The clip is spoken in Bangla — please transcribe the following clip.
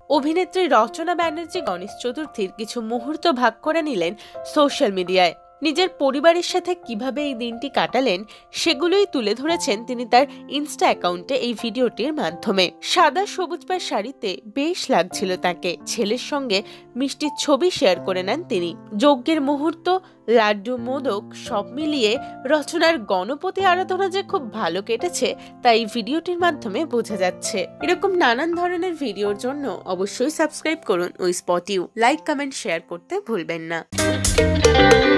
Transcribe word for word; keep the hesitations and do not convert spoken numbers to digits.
অভিনেত্রী রচনা ব্যানার্জি গণেশ চতুর্থীর কিছু মুহূর্ত ভাগ করে নিলেন সোশ্যাল মিডিয়ায়। নিজের পরিবারের সাথে কিভাবে এই দিনটি কাটালেন সেগুলোই তুলে ধরেছেন তিনি তার ইনস্টা অ্যাকাউন্টে এই ভিডিওটির মাধ্যমে। সাদা সবুজ পাড় শাড়িতে বেশ লাগছিল তাকে। ছেলের সঙ্গে মিষ্টির ছবি শেয়ার করে নেন তিনি। যজ্ঞের মুহূর্ত, লাড্ডু, মোদক সব মিলিয়ে রচনার গণপতি আরাধনা যে খুব ভালো কেটেছে তা এই ভিডিওটির মাধ্যমে বোঝা যাচ্ছে। এরকম নানান ধরনের ভিডিওর জন্য অবশ্যই সাবস্ক্রাইব করুন ওই স্পট ইউ। লাইক, কমেন্ট, শেয়ার করতে ভুলবেন না।